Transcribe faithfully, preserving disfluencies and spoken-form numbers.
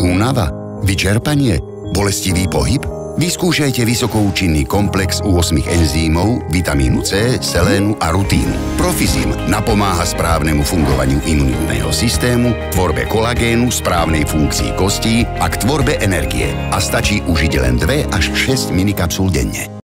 Únava? Vyčerpanie? Bolestivý pohyb? Vyskúšajte vysokoučinný komplex u osmich enzýmov, vitamínu C, selénu a rutínu. Profizim napomáha správnemu fungovaniu imunitného systému, tvorbe kolagénu, správnej funkcii kostí a k tvorbe energie. A stačí užiť len dve až šesť minikapsul denne.